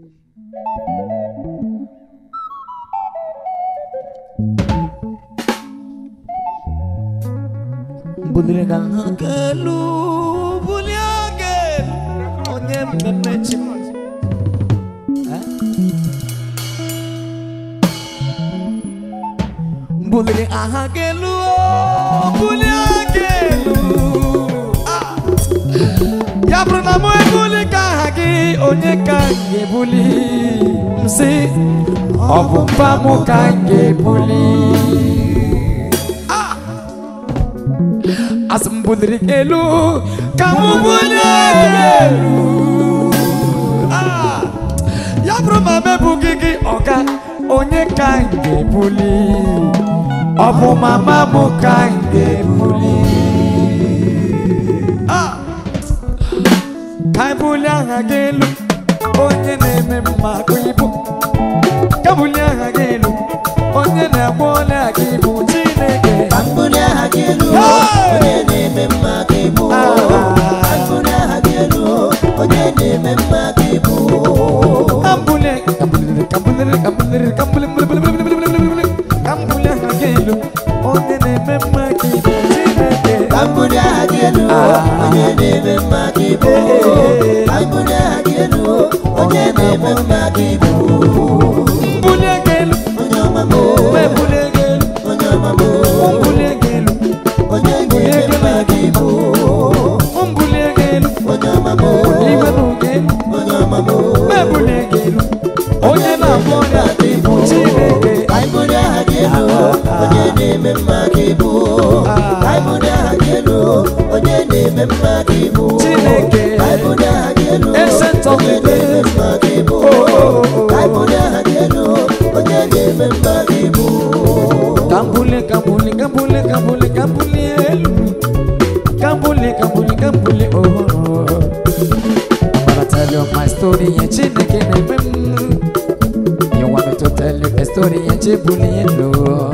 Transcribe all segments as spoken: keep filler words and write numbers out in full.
Buligan hagelu, buliagel, onyem nenechim. Buligan hagelu, buliagelu. Ya pranamo e buligan hagi, onye kange buli. Msi, obumba mo kange buli. Asambudri elu, kamu buliagelu. Ah, ya broma me bugigi oka, onye kange buli. Obu mama mo kange buli. Ah, kai buliagelu, onye neme makuibu. Kabuliagelu, onye na buliagibu chineke. Kabuliagelu. Onye neme makibu, Ambule hagelu. Onye neme makibu, Ambule, Ambule, Ambule, Ambule, Ambule, Ambule hagelu. Onye neme makibu, Ambule hagelu. Onye neme makibu, Ambule hagelu. Onye neme makibu, Ambule hagelu. Onye mamu, Ambule hagelu. Onye mamu, Ambule hagelu. Onye neme makibu, Ambule hagelu. Onye mamu, Libanu hagelu. Onye mamu, Ambule hagelu. Onye na bona makibu, chineke. Ambule hagelu. Onye neme makibu, Ambule hagelu. Onye neme makibu, Chineke. Ambule hagelu. Ancient of Onye the neme makibu, Ambule hagelu. Onye neme makibu, Kambule, kambule, kambule, kambule, kambule, elu. Kambule, kambule, kambule, oh. But I tell you my story, and chineke na mem. You want me to tell you a story, and chibuli elu.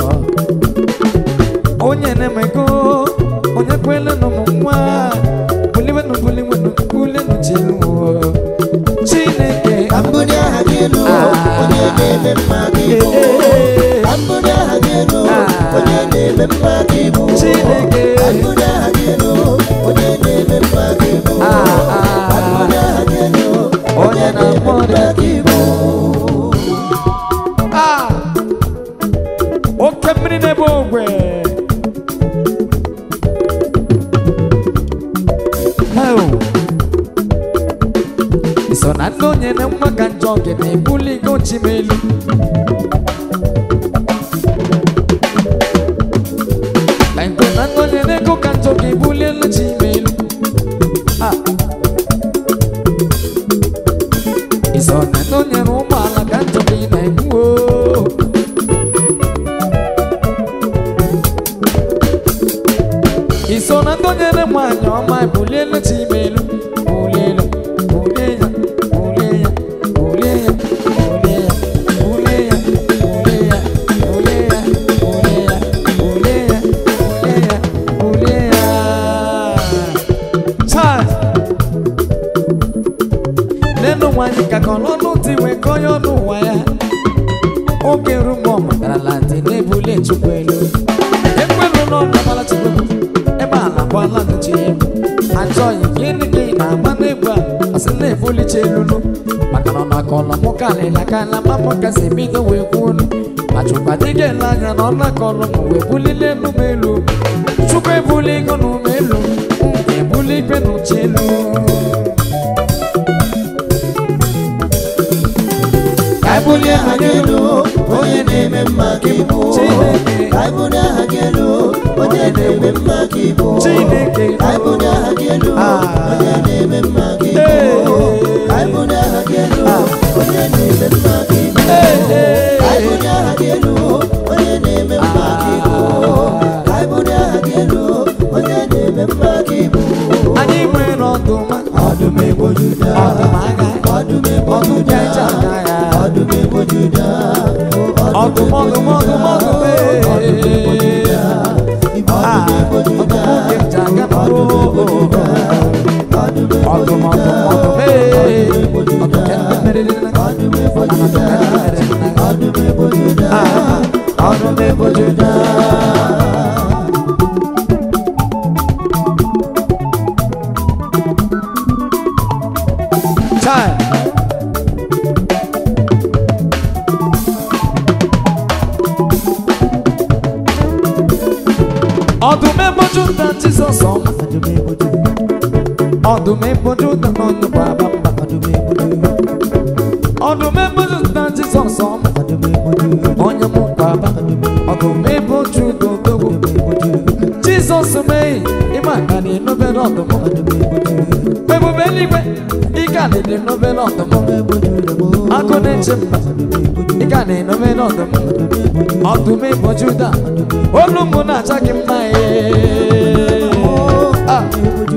Onye na mego, onye kwele no mwa. Buli wenu, buli wenu, buli no chilu. Chineke, Ambule hagelu. Onye neme makibu, Ambule hagelu. Onye neme makibu, Chineke. Ambule hagelu. Onye neme makibu, Ambule hagelu. Onye neme makibu. Ah, okay, mini nebogwe. Oh, so na ndonye na mwaka njoge me buli go chimelu. Lango na ndonye ne go kanjoge buli lo chimelu. Ah, so na ndonye no mala kanjoge na nguo. Iso na ndonye ne mwanyo ma buli lo chimelu. Buli lo, buli ya, buli ya, buli ya, buli ya, buli ya, buli ya, buli ya, buli ya, buli ya, buli ya, buli ya. Chai. Neno mwanyi kakonono tiwe koyo nuwaya. Oge rumo matara lati nebule chukwelu. Ekwelu no namala chukwelu. Eba ala kwa la nuchiemu. Anjoyi kini kina manebwa. Asile buli chelulu. Makano na kola mokale la kala mamoka sebido wekunu. Machupa dige lanya no na kola mwe buli le numelu. Chukwe buli go numelu. Unge buli penu chelu. Kaibule hagelu. Onye neme makibu, Kaibule hagelu. Onye neme makibu, Chineke. Kaibule hagelu. Onye neme makibu, Kaibule hagelu. Onye neme makibu, Kaibule hagelu. Onye neme makibu, Kaibule hagelu. Onye neme makibu. Ani mwe no duma. Ọdún ebo Juda, ọdún ebo Juda, ọdún ebo Juda, ọdún mọ́dún mọ́dún mọ́dún bẹ́ẹ̀. ọdún ebo Juda, ọdún ebo Juda, ọdún ebo Juda, ọdún ebo ọdún mọ́dún Juda, mọ́dún bẹ́ẹ̀. ọdún ebo Juda, ọdún kẹ́kẹ́ mẹ́rẹ̀ẹ́rẹ́. ọdún Time. Ọdún mẹ́bọ̀jú ta Jesus ọmọ. Ọdún mẹ́bọ̀jú ta ọ̀nà bàbá mbà. Ọdún mẹ́bọ̀jú ta Jesus ọmọ. Onye mú bàbá. Ọdún mẹ́bọ̀jú dodogo. Jesus mee ịma ka dị n'obere ọdụm. Ebube eluigwe ike a dị n'obere ọdụm. Akụ na-eche mba ike a dị n'obere ọdụm. Ọdún mẹ́bọ̀jú ta. Olu mụ na-acha gị mma ee. Ah.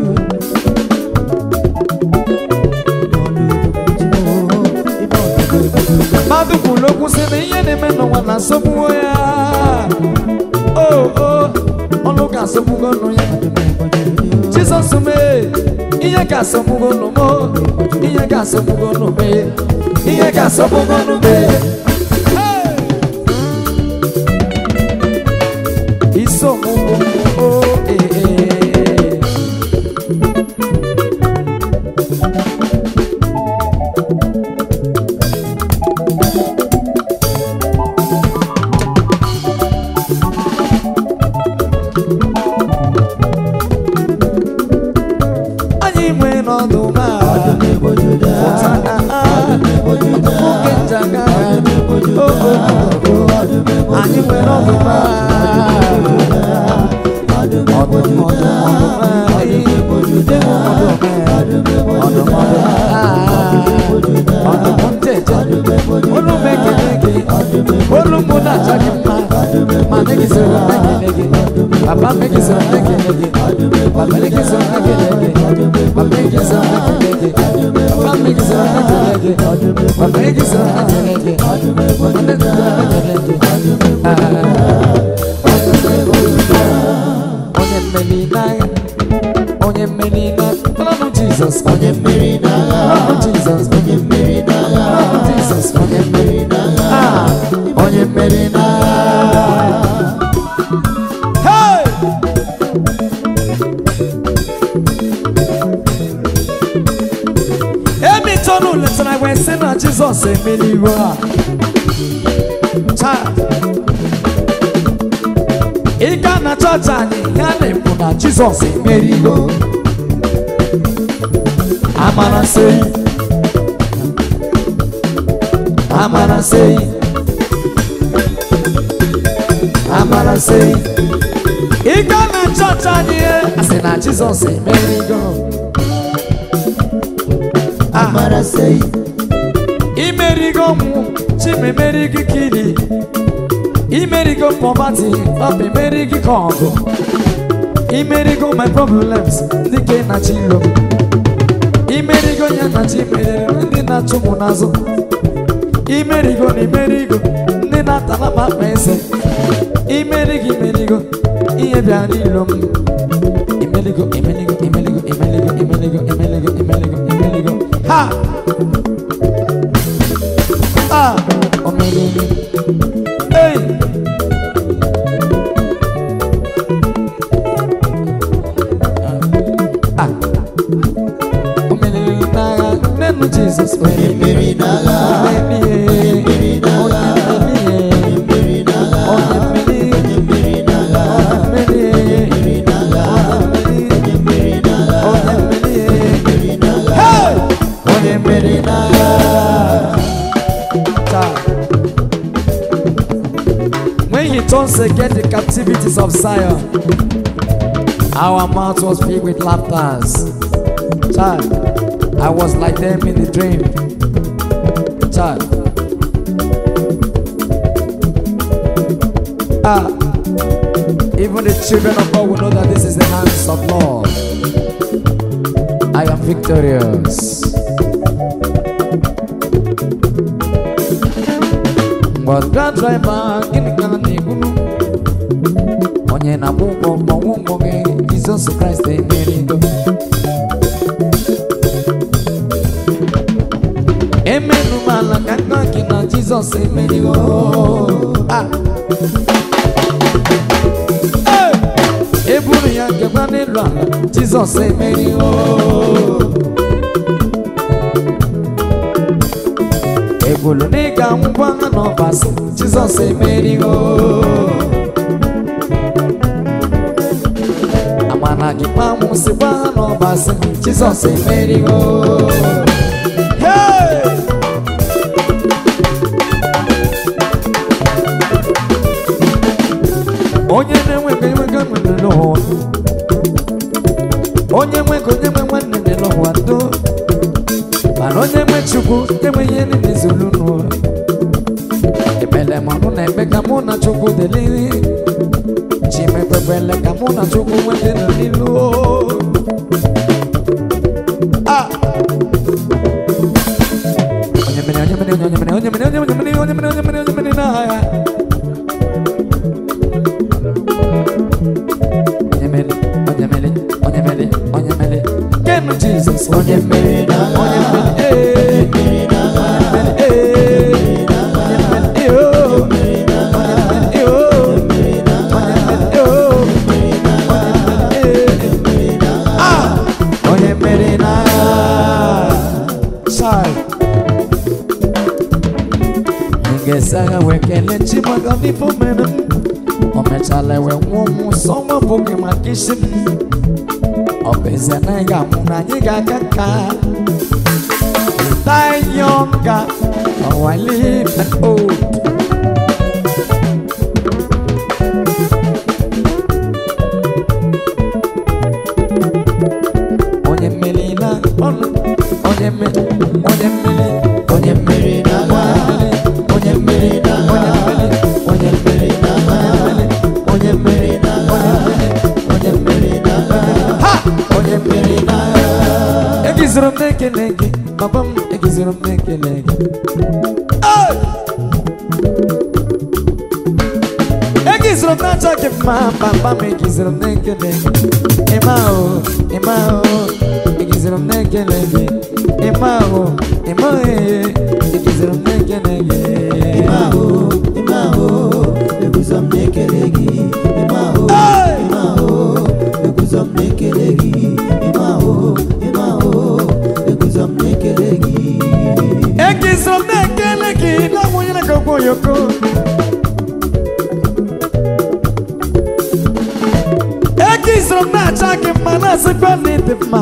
Mmadụ kwuru okwu sị na ihe na-eme n'ụwa na-asọgbuo ya. Oh oh, ọnụ ga-asọgbugo nụ ya. Jizọs mee ihe ga-asọgbugo nụ m. Ihe ga-asọgbugo nụ m. Ihe ga-asọgbugo nụ m. Iso mụ oh eh eh. Anyị nwere n'ọdụm a. Oke njaga. Anyị nwere ọdụm a. Ọdụm ọdụm ọdụm ọdụm njeje olu mekele gị olu mụ na-acha gị mma ma megisoro mekele gị papa megisoro mekele gị papa megisoro mekele gị papa megisoro mekele gị papa megisoro mekele gị papa megisoro mekele gị papa megisoro mekele gị onye mmeri n'agha onye mmeri n'agha ọlọ́run Jesus onye mmeri n'agha ọlọ́run Jesus onye mmeri n'agha ọlọ́run Jesus onye mmeri n'agha onye mmeri n'agha. Hey! Emi tonu letara wee sị na Jesus emeliwo ha. Taa ị ga na chọọchị anyị ya na-ekwu na Jizọs emerigo. Amara sei Amara sei Amara sei ị ga na chọọchị anyị asị na Jizọs emerigo. Amara sei imerigo mụ chimemerigo kili imerigo poverty up imerigo kongo imerigo my problems dike na chilo imerigo ya na chimere ndị na-achụ mụ n'azụ imerigo na imerigo ndị na-atala m akpa eze imerigo imerigo ihe bịara n'ilo m imerigo imerigo imerigo imerigo imerigo imerigo imerigo imerigo ha ah omelele hey. Jesus, onye mmeri n'agha, onye mmeri n'agha, onye mmeri n'agha, onye mmeri n'agha, onye mmeri n'agha, onye mmeri n'agha, onye mmeri n'agha, onye mmeri n'agha. When he turns again the captivities of Zion, our mouth was filled with laughter. Child, I was like them in the dream. Child. Ah, even the children of God will know that this is the hands of Lord. I am victorious. But God driver in the onye na mumbo mumbo Jesus Christ the merigo. emenu mala kaka kina Jesus emerigo ah eburu ya gebane lwa Jesus emerigo ebulu nega ngwa no bas Jesus emerigo amana gipamu siba no bas Jesus emerigo hey onye na-enwe ka enwe ka nwere n'ụwa onye nwe ka onye nwe nwanne dị n'ụwa do mana onye nwe Chukwu enwe ihe niile zuru n'ụwa ebele mmanụ na-eme ka mụ na Chukwu dịliri chi mekwekwele ka mụ na Chukwu nwete n'ilu ah onye mere onye mere onye mere onye mere onye mere onye mere onye mere onye mere onye mere n'agha Jesus, onye mere na onye mere eh onye mere na sai ngesaga wekele chimaga bifo mena omechale we nwomu soma bogi makishim opezana ga muna nyiga kaka die younger oh I live and old onye melina onye me onye meli onye melina onye melina onye melina onye melina onye melina onye melina egizoro mekelege papa m egizoro mekelege egizoro nacha ke ma papa m egizoro mekelege emao emao egizoro mekelege emao emao egizoro mekelege emao emao egizoro mekelege emao emao egizoro mekelege emao emao egizoro mekelege egizoro mekelege na mwenye na kwa yoko egizoro na chake mana se kwa nitima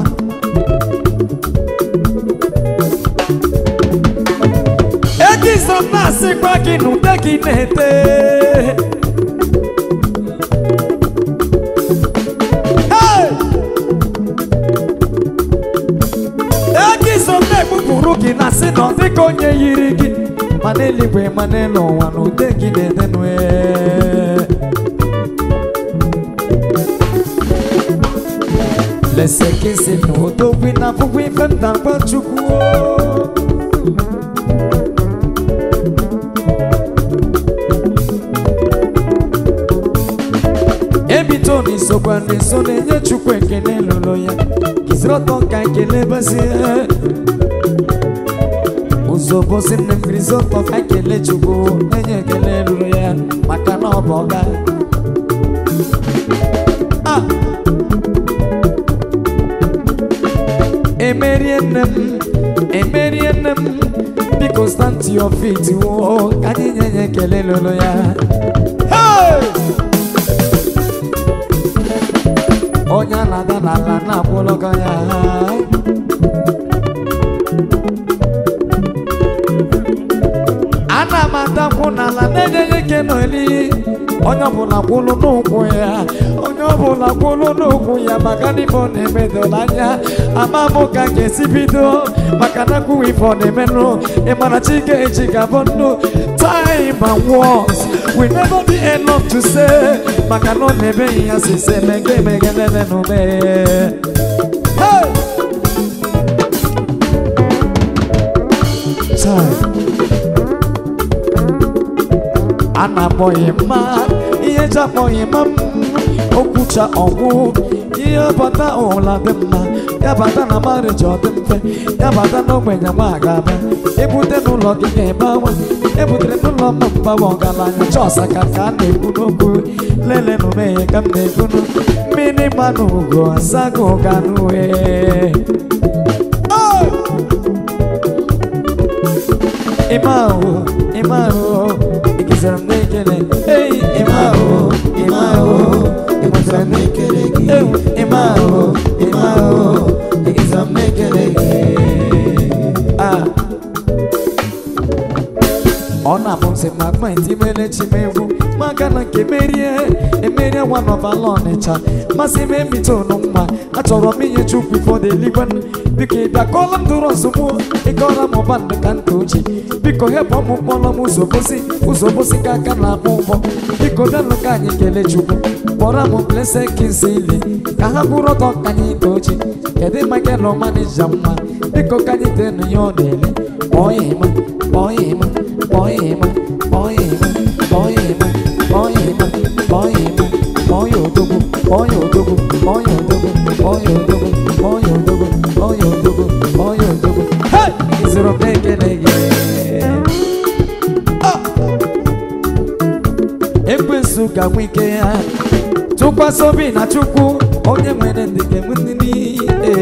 egizoro na se kwa kinu tekinete Ruki na si no di konye yirigi maneli we manelo wanu teki de denwe lese kisi no to wina fu wi fenta pa chuku ebitoni sokwa ni so nenye chuku ekene lolo ya kisro to kan kele basi Uzobo sinem grisoto kakele chugu enye kele luya makano boga ah emerienem emerienem be constant your feet wo kadi enye kele luya hey onya nada nala na bologa ya ana mata kuna la nenye keno eli onyo bula kulu nuku ya onyo bula kulu nuku ya makani fone medolanya amamo kake sipido makana kuwi fone meno emana chike chika bono time and wars we never be enough to say makano nebe ya sise mege mege nene no me hey time Ana boy ma, iye ja boy mam, okucha ọgwụ ihe bata ụla dị mma ya bata na marriage ọ dị mfe ya bata na ogbenye ma ga-aba ebute n'ụlọ gị ga-ebe awa ebutere n'ụlọ mma mgbawa ọgaranya chọsa ka ka a na-ekwu n'okwu lele na omeghe ka m na-ekwunu mmiri mmanụ ugo asago ọganue ịmahụ ịmahụ ikizere m n'ekele eyi ịmahụ ịmahụ ikizere m n'ekele gị ịmahụ ịmahụ ikizere m n'ekele gị ọ na-abụ nsị ma gbaiti mere chimegwu maka na nke merie emerie nwa n'ọbala Ọnịcha masị m emite unu mma achọrọ m inye Chukwu ifọdụ eluigwe biko ị bịakọọla m dụrụ ozugbo ịkọrọ m ụba ndụ ka nta ochie biko hepụ m kpọrọ m ụzọ bosi ụzọ bosi ka aka na-akpọ ụbọ biko bịanụ ka anyị kelee Chukwu kpọrọ m Blessed Kingsley ka ha bụrụ ọtọ ka anyị nta ochie kedu Michael Ọmanịja mma biko ka anyị tee nụ ya ọ na-ele kpọọ ya ịma kpọọ ya ịma kpọọ ya ịma kpọọ ya ịma kpọọ ya ịma kpọọ ya ịma kpọọ ya ịma kpọọ ya odogwu kpọọ ya odogwu kpọọ ya odogwu kpọọ ya odogwu kpọọ ya odogwu kpọọ ya odogwu kpọọ ya odogwu hey izuru m ekele gị ekwensu ga-nwe ike ya tụkwasị obi na Chukwu onye nwere ndị ga-enwe ndị niile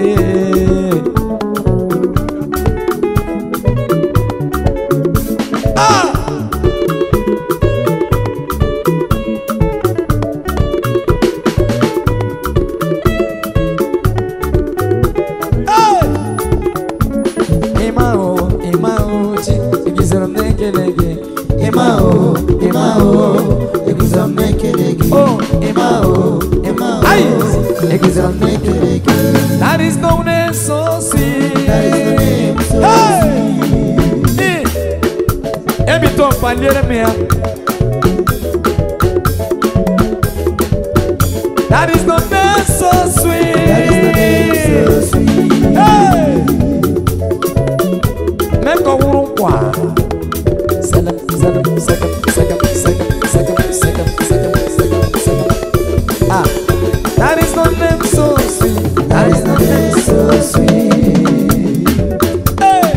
That is no name so sweet. That is the name so sweet. Every time I hear me, that is the name so sweet. That is the name so sweet. Hey, make a woman qua. Second, second, second, second, second, second, second, second, second, second. Ah, that is the name so sweet. That is the name so sweet. Hey,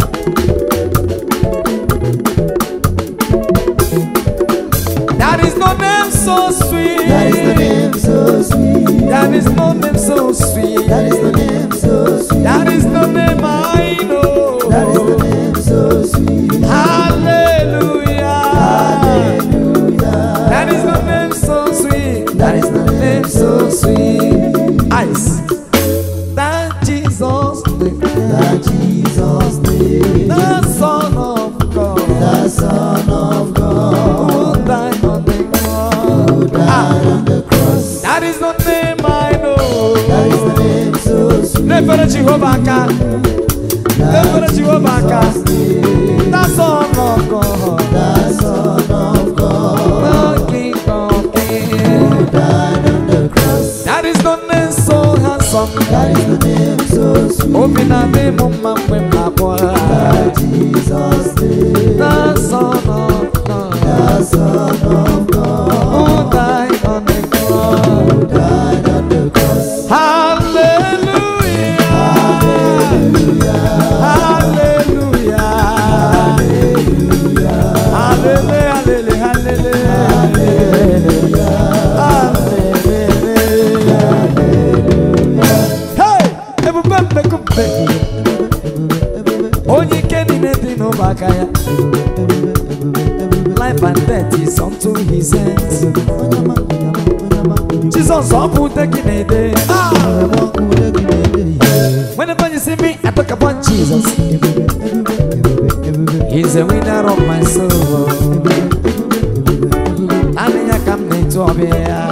that is the name so sweet. That is the name so sweet. That is the name so sweet. That is the name so sweet. That is the name I know. That is the name so sweet. Hallelujah. Hallelujah. That is the name so sweet. That is the name so sweet. Ice. That Jesus name. That Jesus name. The Son of God. The Son of God. Who died on the cross. Who died ah. on the cross. That is the name I know. That is the name so sweet. Never Jehovah God. Never Jehovah God. The Son of God. The Son of God. The King of Kings. Who died on the cross. That is the name so handsome. That is the name so sweet. Open a name of my boy. That Jesus name. The Son of God. The Son of God. Who died on the cross. Who died on the cross. Hallelujah. Hallelujah. Hallelujah. Hallelujah. Hallelujah. Hallelujah. Hallelujah. Hey, everybody come back. Only can in no bakaya. Life and death is unto his hands. Jesus, I'm taking a day. Whenever you see me, I talk about Jesus. He's the winner of my soul. And I come into here.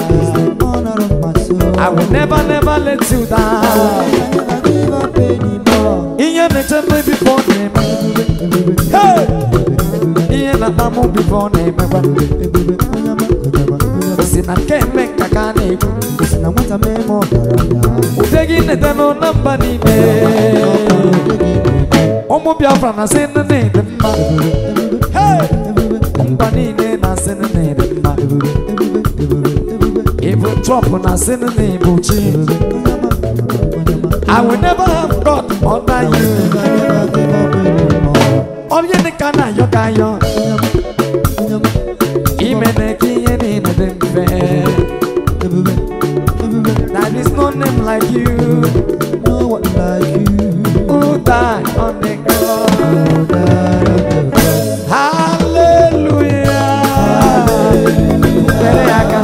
I will never, never let you down. In your nature, before name. Hey! In a tamu before name. Sina keme kakane. Sina mwata memo. Utegi netano namba nime. Omo biafra na sene ne demma. Hey! Omba nine na sene ne demma. Even chop na sin name Jesus. I will never have God under you. Oh, you the kana yokayo. Imeneki yeni na dembe. There is no name like you. No one like you. Who died on the cross? Hallelujah. Hallelujah.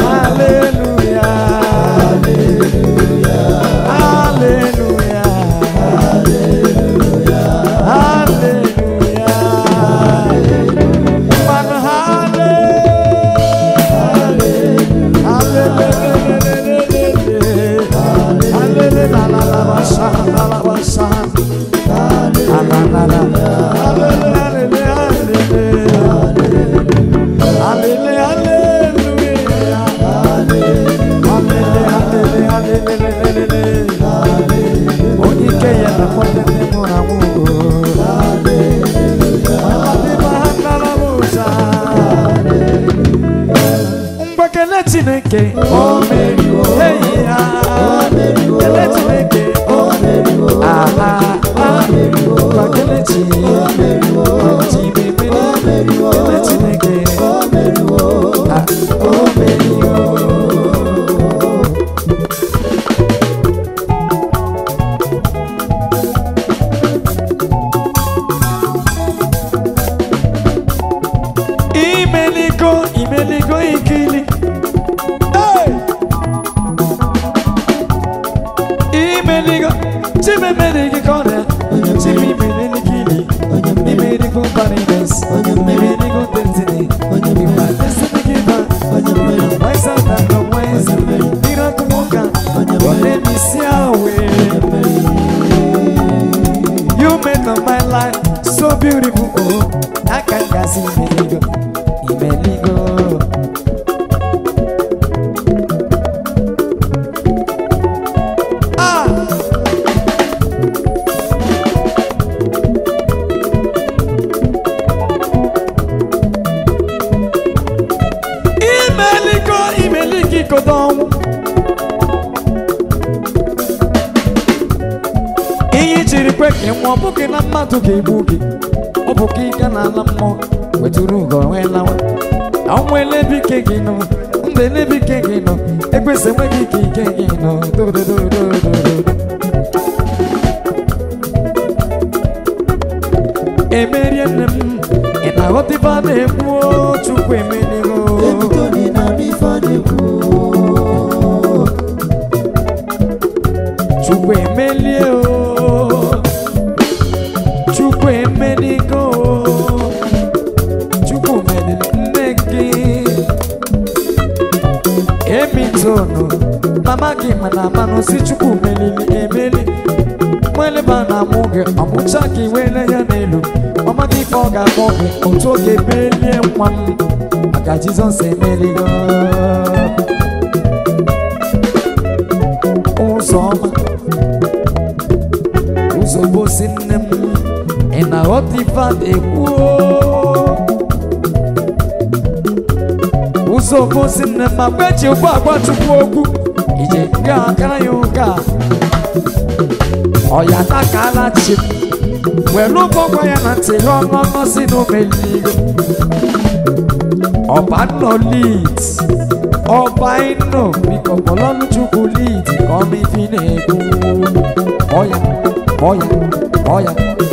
Chineke, oh Mary, hey ah, Kele Chineke, oh Mary, ah ah ah, Kele Chineke, oh Chineke, oh Mary, Kele Chineke, oh Mary, ah oh Mary, oh. Imeligo, imeligo ikili. Jimmy Medici corner, Jimmy Medici, Medico Paris, Medico Density, my destiny giver, my son and the ways, Miracle Moka, let me see our way. You made of my life so beautiful, oh, I can't see Medico, Medico. Nwa buki na mmadụ ga-egbu gị ọ bụ ka ịga n'ala mmụọ wetụrụ ugo wee lawa ọnwa elebike gị nọ mba elebike gị nọ ekwesị enweghị ike ike gị nọ dodododododo emerie nne m ị na-aghọta ife a na-ekwu Chukwu emeligo Chukwu emelie o Chukwu emeligo Chukwu melili nne gị emitono mama gị mana manụ si Chukwu melili emeli mweleba na mụ gị ọmụcha gị wele ya n'elu mama gị ka ọ ga-akpọ gị otu oge melie nwa m maka Jizọs emeligo ụzọ ọma ụzọ bosi nne m ị na-aghọta ife a na-ekwu ụzọ bosi nne m ma kpechi ụgbọ agwa Chukwu okwu ije nga akara ya ụka ọya takala chi m were ụgbọ gwa ya na ntị ha ọnụọnụ si n'omeligo ọba nnọ lead ọba ịnọ biko kpọlọnụ Chukwu lead ka ọ bụ ife na-ekwu ọya ọya ọya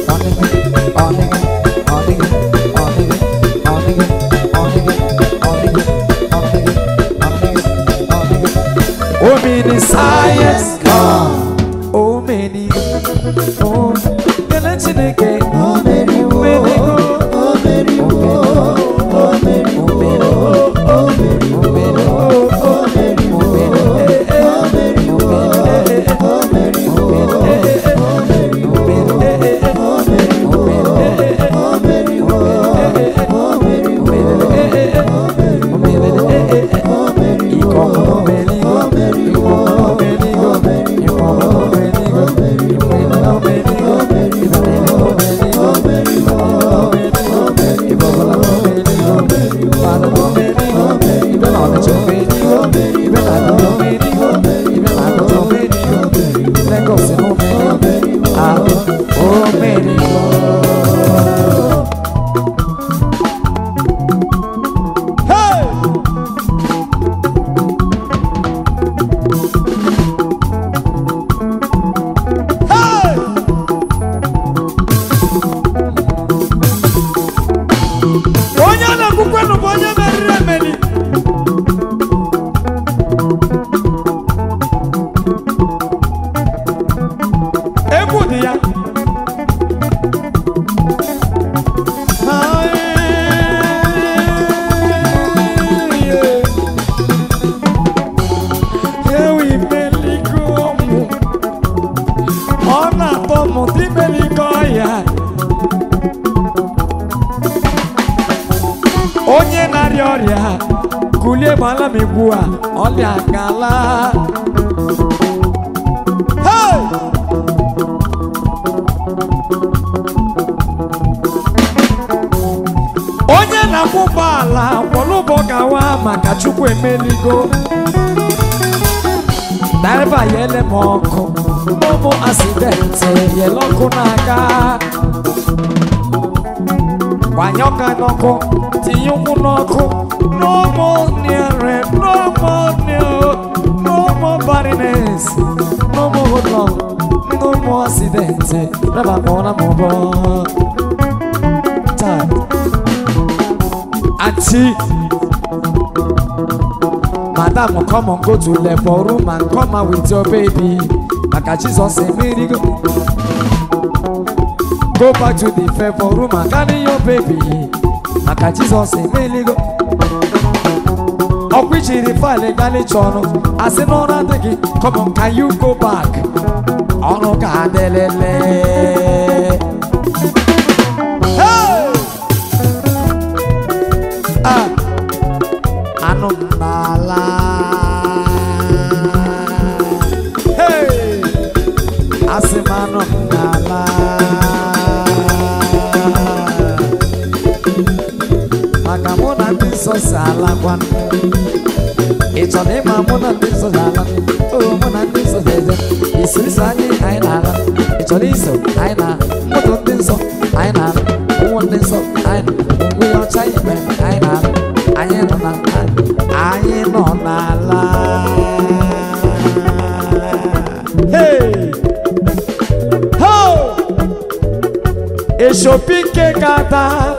oh many science come oh many oh Kele Chineke oh many oh many oh many oh many oh many oh many oh many oh many oh many oh many onye na-ekwukwenu bụ onye meriri emeri. Egwu dị ya. Onye na-arịa ọrịa kulie gbala m egwu a ọrịa gala. Hey! Onye na-akwụ ụgbọala kwọlụbọ gawa maka Chukwu emeligo. Daiva yele m ọkụ n'ụmụ asidenti yele ọkụ n'aka. Gbanye ọka n'ọkụ tinye ụkwụ n'ọkụ. No more nearing, no more near, no more barrenness, no more hoodlum, no more accidents. Never gonna move on. Time. Auntie, Madam, come on, go to the labor room and come out with your baby. Like Jesus said, me go. Go back to the favor room and carry your baby. Like Jesus said, me go. Okwichiri file gali chono. I said no nothing. Come on, can you go back? Ono kadelele. Hey! Ah, anonala. Hey, I said anonala. Makamona biso sala kwan. It's on him, I'm one of these. Oh, one of these. It's this I know. It's on this. I know. What of this? I know. One this. I know. We are trying, I know. I am not. I am not. Hey! Ho! It's your pick kata.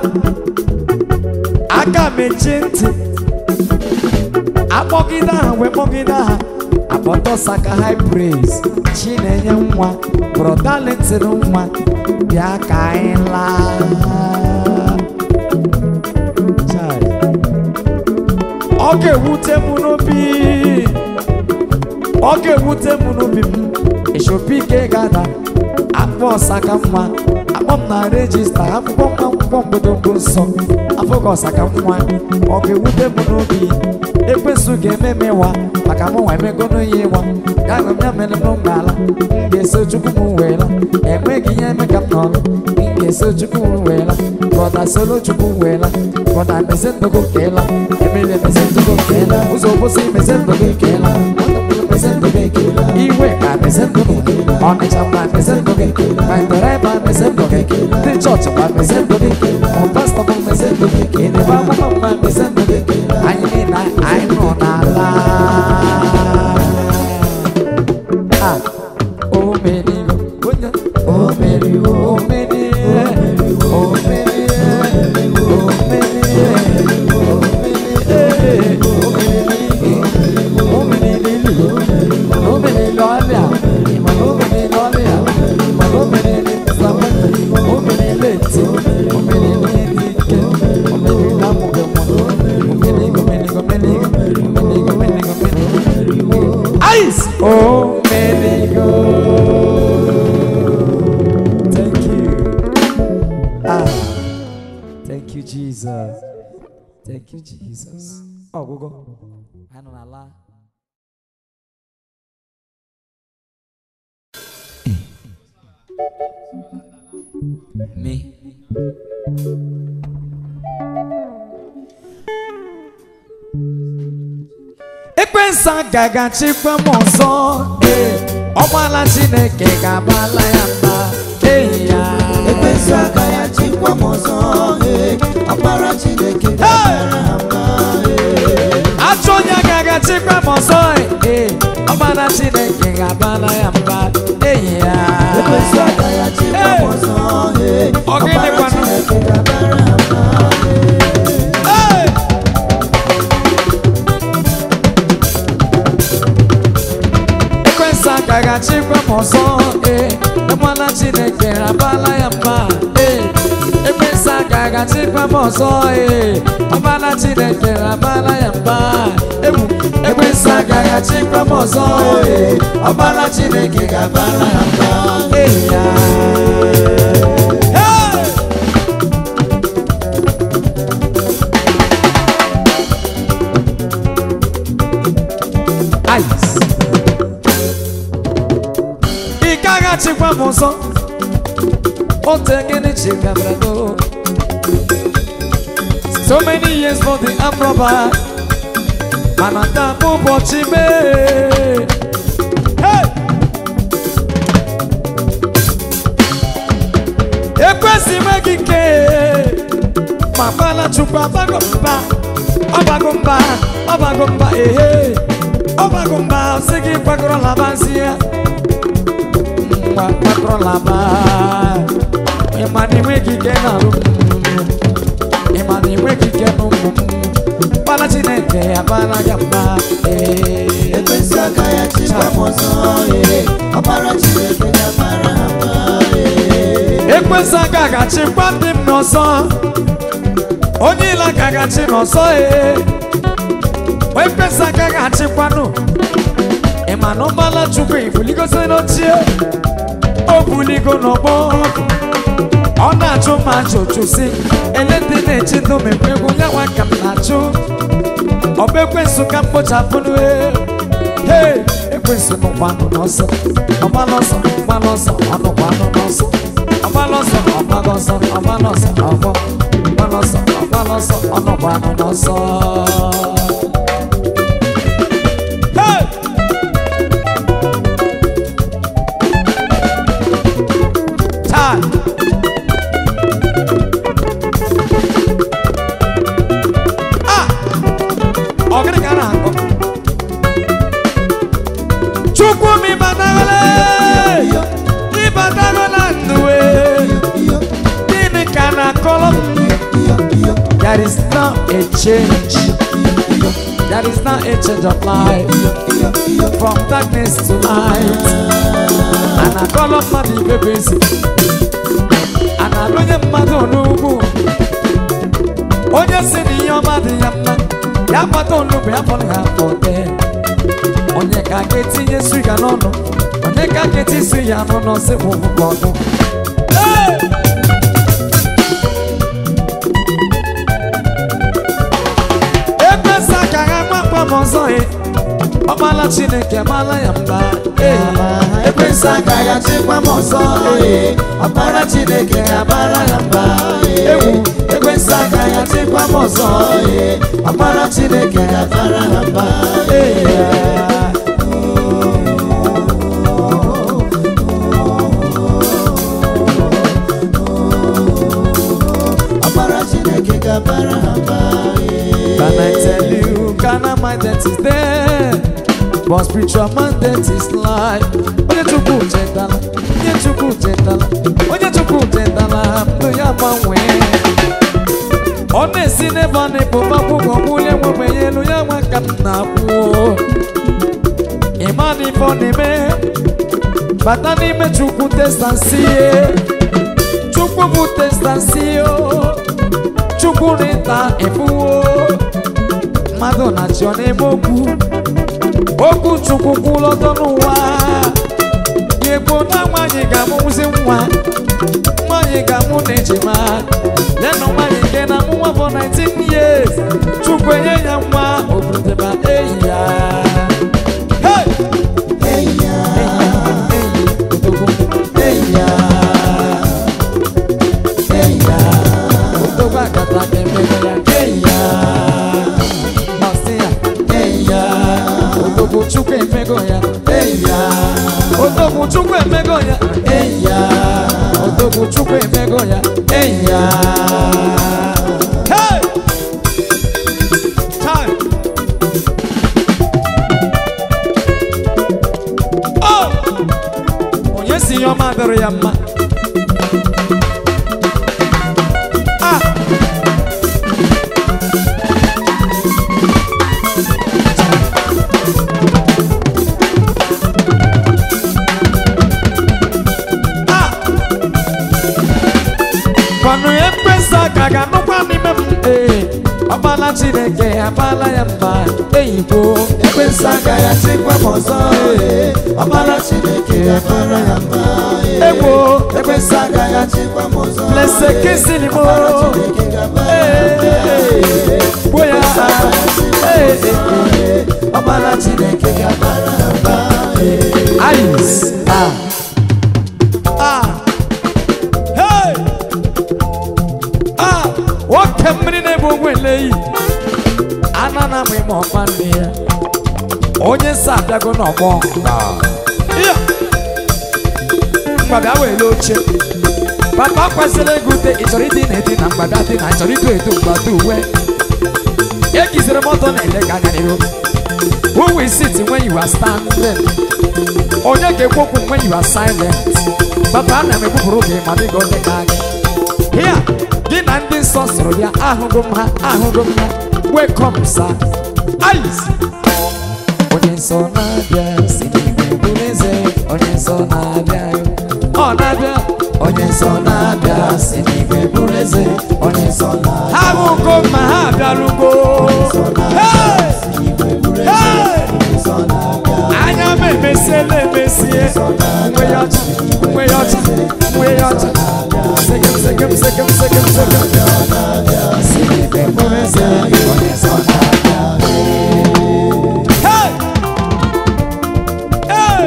I got me chinty. Apogida, we pogida. Apoto saka high praise. Chinenye mwa, brother let's rumwa. Ya kaila. Chai. Okay, wute munobi. Okay, wute munobi. Ishopike gada. Apo saka mwa. Apom na register. Apom na apom bodo so. Afoko saka mwa. Okay, wute munobi. Ekwesu ga-ememe wa maka mụ nwa emego n'oyi wa gaghị m ya mere m n'ala m ga-eso Chukwu m wela enweghị ihe eme ka m n'ọlụ m ga-eso Chukwu m wela brọda solo Chukwu m wela brọda mese ndogo keela emele mese ndogo keela ụzọ obosi mese ndogo keela mese ndogo keela iwe ka mese ndogo ọnịcha ma mese ndogo ma ndọrọba mese ndogo ndị chọọchị ma mese ndogo ma pastọ ma mese ndogo ebe akwụkwọ ma mese ndogo anyị niile I know not lie. Ah, oh many, oh many, oh many, oh many, oh Oh, many go. Thank you. Ah, thank you, Jesus. Thank you, Jesus. Oh, go go. I don't know. Me. Ekwensa gaga chikwa mozo eh Omala Chineke gabala ya mba eh ya Ekwensa gaga chikwa mozo eh Omala Chineke gabala ya mba eh Achonya gaga chikwa mozo eh Omala Chineke gabala ya mba eh ya Ekwensa gaga chikwa mozo eh Omala Chineke gabala ya mba eh ga-achịkwa m ọzọ ee ịmala Chineke abala ya mba ee ekwensu aka ga-achịkwa m ọzọ ee ọbala Chineke abala ya mba egwu ekwensu aka ga-achịkwa m ọzọ ee ọbala Chineke ga-abala ya mba ee ya ice ikaga chikwa muso otengeni chikabrado so many years for the amroba manata bubo chime hey ekwesi megike mabala chukwa bagomba obagomba obagomba eh obagomba sigi kwakro labansia mwa kwakro laba imani weki kenaru imani weki kenu bala Chineke abala yamba eh ekwensu aka ya chikwa mozo eh ọbara Chineke abara hamba eh ekwensu aka ga chikwa ndị m n'ọsọ onye ila ka ga chi n'ọsọ eh ekwensu aka ga chikwanu ịmanụ mbala Chukwu ibuligosi n'ochie o buligo n'ọgbọ ọ na-achụ ma achụchụ si ele ndị na-echi ndụ mekwa egwu ya nwa ka m na-achụ ọ bụ ekwensu ka mkpochapụnụ ee ekwensu nụkwanụ n'ọsọ ọgbala ọsọ ọgbala ọsọ ọnụkwanụ n'ọsọ ọgbala ọsọ ọgbala ọsọ ọgbala ọsọ ọgbọ ọgbala ọsọ ọgbala ọsọ ọnụkwanụ n'ọsọ That is not a change. That is not a change of life. From darkness to light. And I call up my babies. And I know your mother no. Oh, you see your mother, Yamma. Yapato no be upon her for there. On your kaketi, yes, we can know. On your kaketi, see Yamma, no, say, oh, hey! Ọbala Chineke mala ya mba eh ekwensu aka ya chikwa mozo eh ọbara Chineke abara ya mba eh ekwensu aka ya chikwa mozo eh ọbara Chineke abara ya mba eh ọbara Chineke abara ya mba eh can I tell you Ghana my death is there but spiritual mandate is life. Onye Chukwu chetala, onye Chukwu chetala, onye Chukwu chetala, ndụ ya gbanwe. Ọ na-esi n'ebe ọ na-ebu makwụkwọ kwụlie nwebe ya elu ya nwa ka m na-akwụ. Ịma na ife ọ na-eme, bata n'ime Chukwu testansi Chukwu bụ testansi Chukwu rịta efuwo. Mmadụ na-achị ọ na-eme okwu okwu Chukwu kwụlụ ọtọ n'ụwa Igbo na nwaanyị ga-amụzi nwa nwaanyị ga-amụ na ejima lena nwaanyị nke na amụ nwa for nineteen years Chukwu enye ya nwa obudeba eyi ya hey eyi ya eyi ya eyi ya otogo akata ga-emebe ya eyi ya Chukwu emego ya eya Odogwu Chukwu emego ya eya Odogwu Chukwu emego ya eya Hey! Time! Ọbala Chineke abala ya mba eyigbo ekwensu agaghị achịkwa m ọzọ ọbara Chineke abara ya mba egbo ekwensu agaghị achịkwa m ọzọ Blessed Kisilimo Boya ọbara Chineke abara ya mba Eyes ah ah hey ah what can many nebo wele anana me mo mania onye sabia go no mo iya mgbada we lo che papa kwesịrị gute ịchọrọ ịdị na ịdị na mgbada dị na ịchọrọ ịdị edo mgbada uwe ekizere moto na ele ga n'iru who will sit when you are standing onye ga-ekwokwu when you are silent papa na me kwupụrụ gị ma dị gị ka gị here gị na ndị nsọ sọrọ ya ahụgo m ha ahụgo m ha welcome sir eyes onye nsọ na-abịa si n'igwe bụrụ eze onye nsọ na-abịa ọ na-abịa onye nsọ na-abịa si n'igwe bụrụ eze onye nsọ na-abịa ha ahụgo ma ha abịarugo anya m emesiela emesie nwe ya ọcha nwe ya ọcha nwe ya ọcha sekem sekem sekem sekem sekem si n'igwe bụrụ eze onye nsọ na-abịa hey hey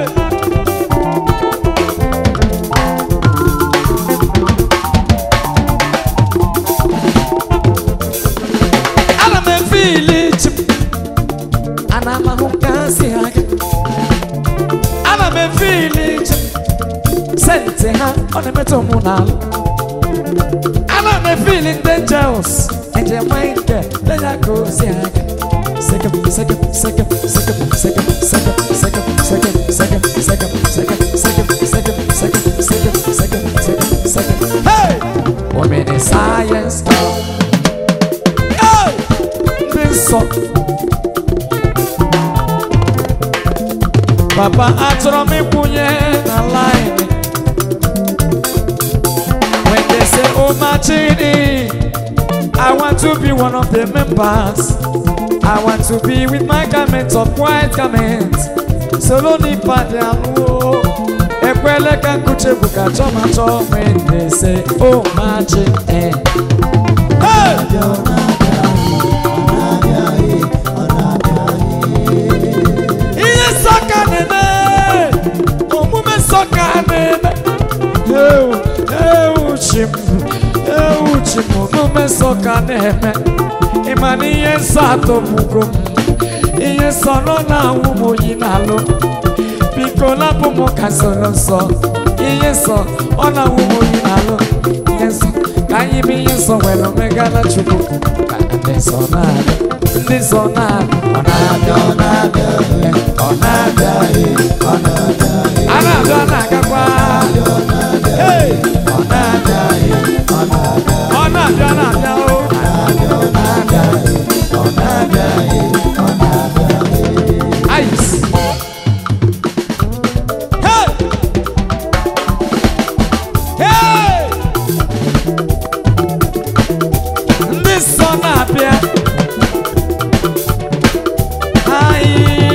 ana m efili chip ana m ahụ ka si ha ana m efili chip senti ha ọ na-emetụ mụ n'alụ ana m efili ndị angels nje maike leja ka o si ha second second second second second second second second second second second second second second second second second second hey women in science hey this song papa achọrọ m ịkwụnye na line when they say oh Machini I want to be one of the members I want to be with my garment of white garment solo ni pade alu ekwele ka nkuche buka choma choma when they say oh Machini hey iye soka nene omume soka nene eu eu chim eu chim omume soka nene imani iye sato mugo iye sono na umo yinalo biko la pomo kasoro so iye so ona umo yinalo iye so kanyi mi iye so welo mega na chuku kana so na ndi so na ona ona ona ona ana na kakwa hey ona ona ona ona ona ice hey hey this son apia ai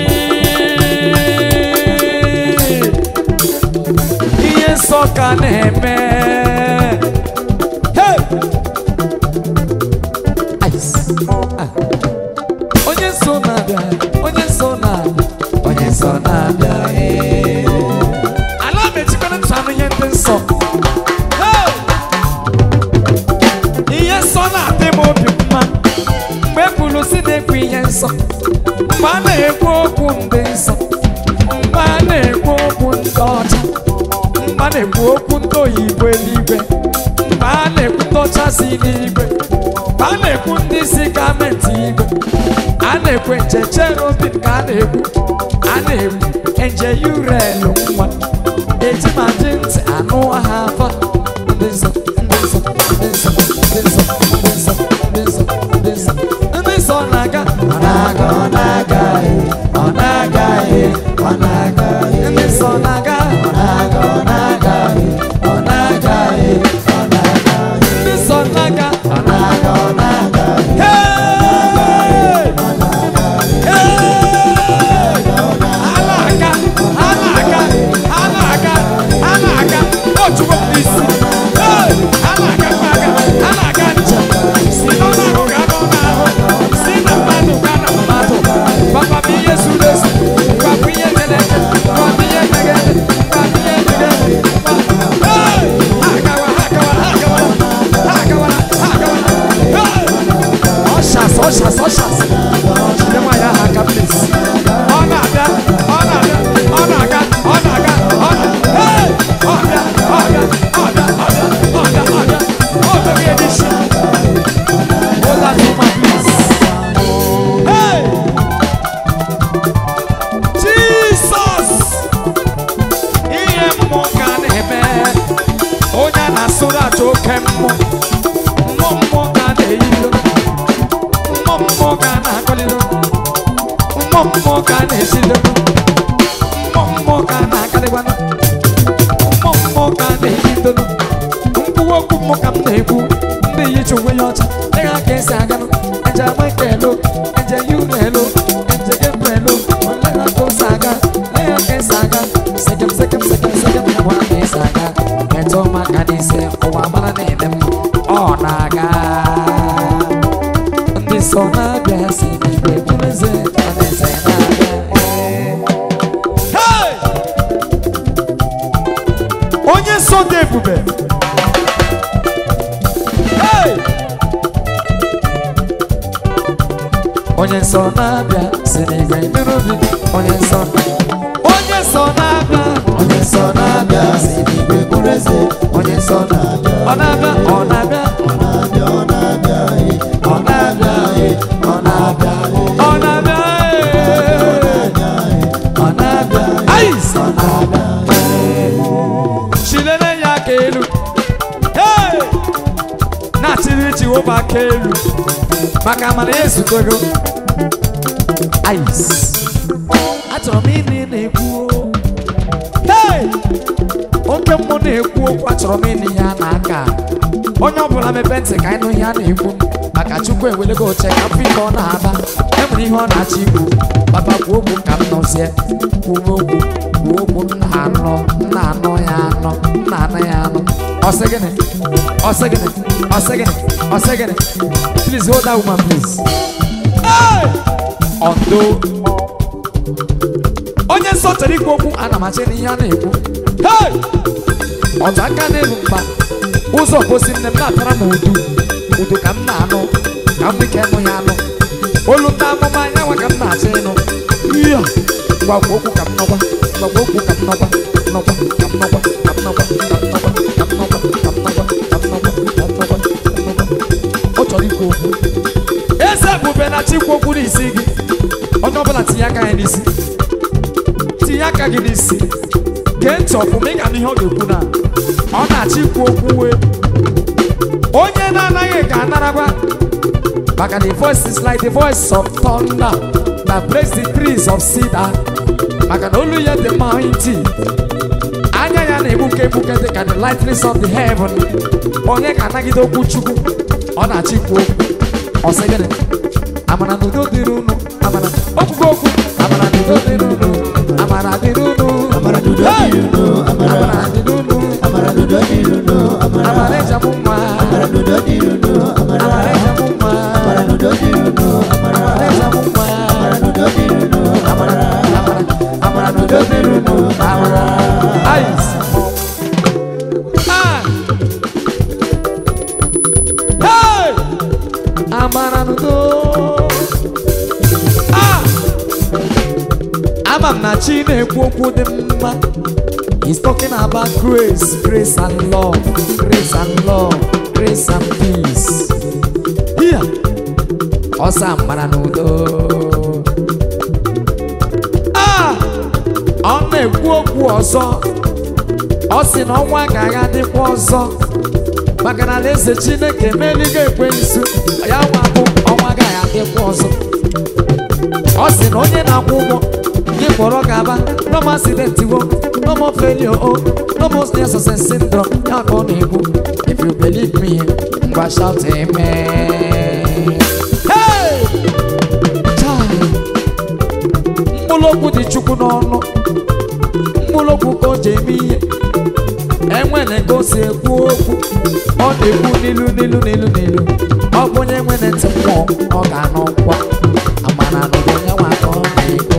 iye soka neme hey ice ah onye so na bia onye so na onye so na bia eh ala me chikona tsanu yente so hey iye so na temo bima mgbe kwulu si na-ekwu ihe nsọ mgbe a na-ekwu okwu ndị nsọ mgbe a na-ekwu okwu ndị ọcha mgbe a na-ekwu okwu ndị oyibo eluigwe mgbe a na-ekwu ndị ọcha si n'igwe mgbe a na-ekwu ndị isi gọọmenti igwe a na-ekwu nje cherubim ka a na-ekwu a na-ekwu nje urelu nwa eji ma dị ntị anụ ha afa ndị nsọ ndị nsọ ndị nsọ ndị nsọ ndị nsọ ndị nsọ ndị nsọ ndị nsọ na-aga ọ na-aga ọ na-aga ọ na-aga ọ na-aga ndị nsọ na-aga ọ na-aga ọ na-aga ọ na-aga ọ na-aga ndị nsọ na-aga ọ na-aga ọ na-aga mmụọ ka na-eside mmụọ mmụọ ka na-akarịkwana mmụọ mmụọ ka na-ebidono mkpụwa okwu mmụọ ka m na-ekwu ndị yicha onwe ya ọcha dịghị aka esi aganụ eje Michael eje Uriel eje Gabriel olega ka o si aga lega ka esi aga sekem sekem sekem sekem ya bụ aka esi aga metụ maka n'isi ụwa mara na-eme m ọ na-aga ndị so na-abịa si n'igwe bụrụ eze ọ na-eze na-abịa onye so dị ebube onye nsọ na-abịa si n'igwe bụrụ obi onye nsọ onye nsọ na-abịa onye nsọ na-abịa si n'igwe bụrụ eze onye nsọ na-abịa ọ na-abịa ọ na-abịa ọ na-abịa ọ na-abịa ọ na-abịa ọ na-abịa ọ na-abịa ọ na-abịa ais ọ na-abịa chilere ya aka elu na-achịrị Jehova aka elu maka amara ya ezutego ais achọrọ m ịnụ ị na-ekwu oke mmụ na-ekwu okwu achọrọ m ịnụ ihe a na-aka onye ọbụla mepe ntị ka ịnụ ihe a na-ekwu maka Chukwu ewelego oche ka mfe ike ọ na-aba enwere ihe ọ na-achọ ikwu papa kwuo okwu ka m nọzie kwuo okwu kwuo okwu nna anọ nna anọ ya anọ nna anọ ya anọ ọsị gịnị ọsị gịnị ọsị gịnị ọsị gịnị please hold that woman please ọdụ onye nsọ chọrọ ikwu okwu ana m achị n'ihe a na-ekwu ọtụ aka n'elu mkpa ụzọ gosi nne m na-atara m udu udu ka m na-anụ ka m ike nụ ya anụ olu ndị amụma anya nwa ka m na-achọ ịnụ iya mgbagwa okwu ka m nọkwa mgbagwa okwu ka m nọkwa nọkwa ka m nọkwa ka m nọkwa ka m nọkwa ka m nọkwa ka m nọkwa ka m nọkwa ka m nọkwa ọ chọrọ ikwu okwu eze ebube na chi ikwu okwu n'isi gị onye ọbụla tinye aka ya n'isi tinye aka gị n'isi gee ntị ọfụma ị ga n'ihe ọ ga-ekwu na ọ na-achọ ikwu okwu wee onye na-anaghị ka anarakwa maka the voice is like the voice of thunder that breaks the trees of cedar maka na olu ya dị mighty anya ya na-egbuke egbuke dị ka the lightnings of the heaven onye ka anagide okwu Chukwu ọ na-achọ ikwu okwu ọ sị gịnị amara na udo dịrị unu amara okwugo okwu amara na udo dịrị unu amara dịrị unu amara na udo dịrị unu amara dịrị unu amara na udo dịrị unu amara ejabụ mma amara na udo dịrị unu amara ejabụ mma amara na udo dịrị unu amara ejabụ mma amara na udo dịrị unu amara amara amara na udo dịrị unu amara ais ah hey amara na udo ah ama m na chi na-ekwu okwu dị mma. He's talking about grace, grace and love, grace and love, grace and peace. Here, ọsa mara n'udo. Ah, ọ na-ekwu okwu ọzọ. Ọ sị na ọnwa agaghị adịkwa ọzọ. Maka na alaeze Chineke emeligo ekwensu, ya nwa bụ ọnwa agaghị adịkwa ọzọ. Ọ sị na onye na-akwụ ụgwọ gị kpọrọ gaba, no more accident wo, no more failure oh, no more near success syndrome. Ya ka ọ na-ekwu. If you believe me, ngwa shout amen. Hey! Mkpụrụ dị Chukwu n'ọnụ, mkpụrụ ka o ji eme ihe. Enwere ka o si ekwu okwu, ọ na-ekwu n'ilu n'ilu n'ilu n'ilu. Ọ bụ onye nwere ntị mmụọ, ọ ga-anọ nkwa. Amara n'ụdị onye nwa ka ọ na-ekwu.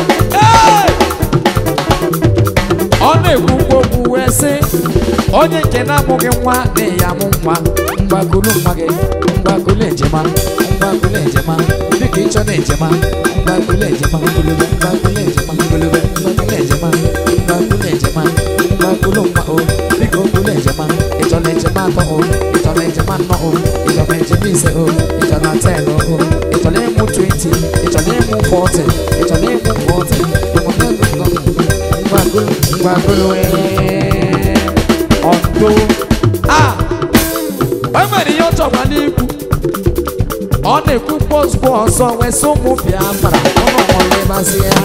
Ọ na-ekwu okwu wee sị, onye nke na-amụghị nwa na-eyi amụ nwa. Mgbakulu nwa gị, mgbakulu ejema, mgbakulu ejema, dịka ịchọ na-ejema. Mgbakulu ejema, ngulube, mgbakulu ejema, ngulube, mgbakulu ejema, mgbakulu ejema, mgbakulu nwa o, dịka okulu ejema. Ịchọ na-ejema atọ o, ịchọ na-ejema anọ o, ịchọ na-ejema ise o, ịchọ na ten o, ịchọ na-emu twenty, ịchọ na-emu forty, ịchọ na-emu forty. Mgbakulu, mgbakulu ee, ọdụ. Ah! O nwere ihe ọ chọkwa n'ikwu. Ọ ọ na-ekwu kpọzugbo ọzọ wee sị ụmụ Biafra ụnụ ọlịbazi ya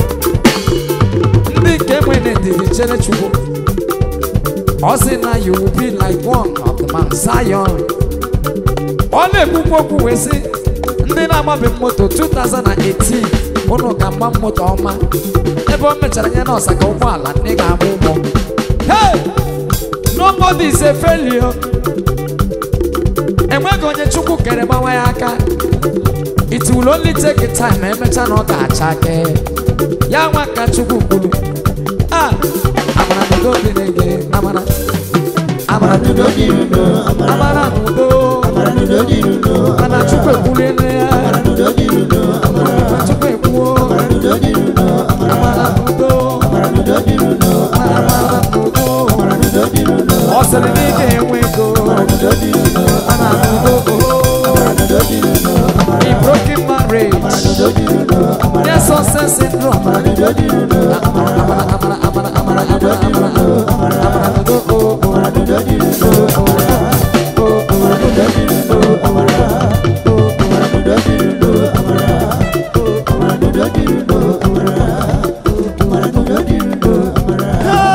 ndị nke nwere ndidi chere Chukwu ọ sị na you will be like one of the Mount Zion. Ọ na-ekwukwu okwu wee sị ndị na-agbabe moto two thousand eighteen ụnụ ga-agba moto ọma ebe o mechara nye n'ọsa ka ụgbọala ndị ga-agba ụgbọ. Hey! Nobody is a failure. Enweghị onye Chukwu kere gbawa ya aka. It will only take a time emecha na ọ ga-acha ake ya nwa ka Chukwu kwuru. Ah! Amara n'udo dị n'ege amara amara n'udo dị n'udo amara n'udo amara n'udo dị n'udo mana Chukwu ekwuliele ya amara n'udo dị n'udo amara Chukwu ekwuo amara n'udo dị n'udo amara n'udo amara n'udo dị n'udo amara n'udo amara n'udo dị n'udo ọ sịrị na ị ga-enwe ego amara n'udo dị n'udo amara n'udo amara n'udo dị n'udo a broken marriage amara n'udo dị n'udo yes success syndrome amara n'udo dị n'udo amara amara amara amara amara amara amara amara n'udo amara n'udo dị n'udo amara amara n'udo dị n'udo amara amara n'udo dị n'udo amara amara n'udo dị n'udo amara amara n'udo dị n'udo amara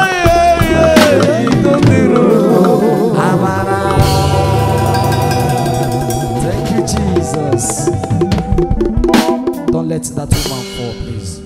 amara. Thank you, Jesus. Don't let that woman fall, please.